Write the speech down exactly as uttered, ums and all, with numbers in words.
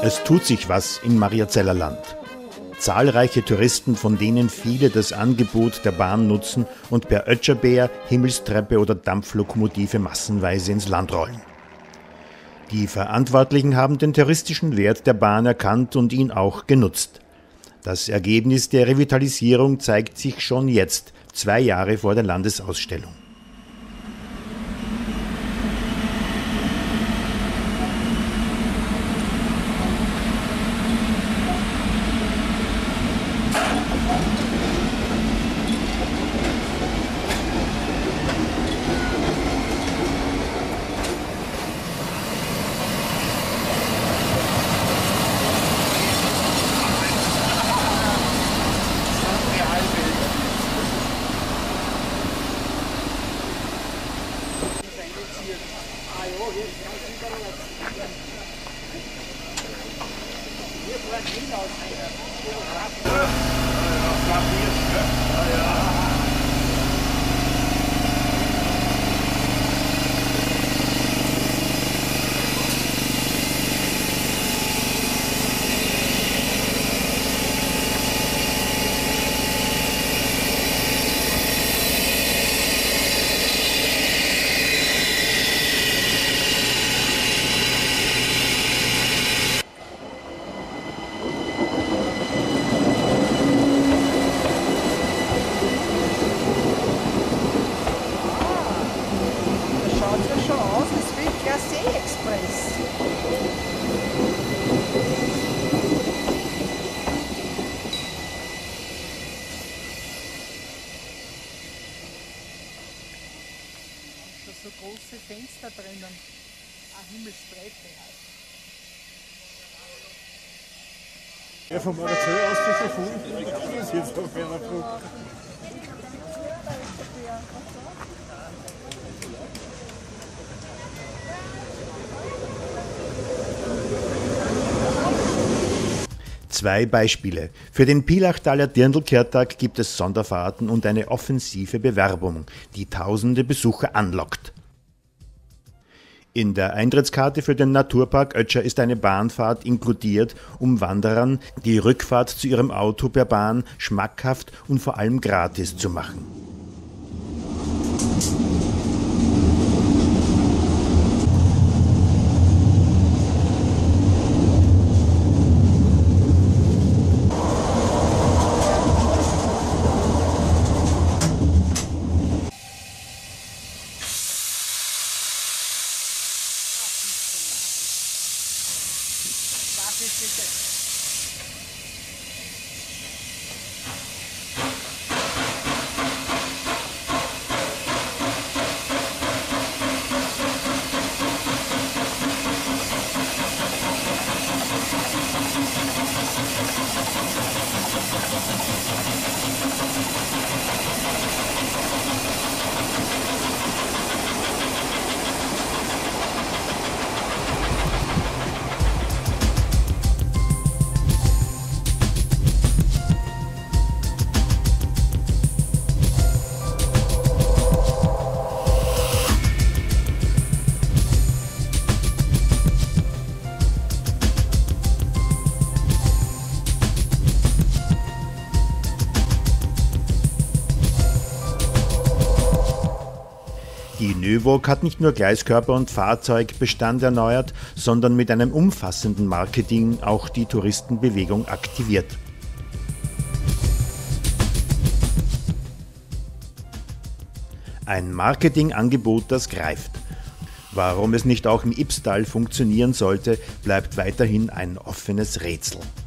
Es tut sich was im Mariazellerland. Zahlreiche Touristen, von denen viele das Angebot der Bahn nutzen und per Ötscherbeer, Himmelstreppe oder Dampflokomotive massenweise ins Land rollen. Die Verantwortlichen haben den touristischen Wert der Bahn erkannt und ihn auch genutzt. Das Ergebnis der Revitalisierung zeigt sich schon jetzt, zwei Jahre vor der Landesausstellung. So große Fenster drinnen, eine Himmelstreppe halt. Ja, vom Marcel aus ist schon voll. Das ist jetzt auf einer Flug. Zwei Beispiele. Für den Pilachtaler Dirndl-Kehrtag gibt es Sonderfahrten und eine offensive Bewerbung, die tausende Besucher anlockt. In der Eintrittskarte für den Naturpark Ötscher ist eine Bahnfahrt inkludiert, um Wanderern die Rückfahrt zu ihrem Auto per Bahn schmackhaft und vor allem gratis zu machen. Die Nöwog hat nicht nur Gleiskörper und Fahrzeugbestand erneuert, sondern mit einem umfassenden Marketing auch die Touristenbewegung aktiviert. Ein Marketingangebot, das greift. Warum es nicht auch im Ybbstal funktionieren sollte, bleibt weiterhin ein offenes Rätsel.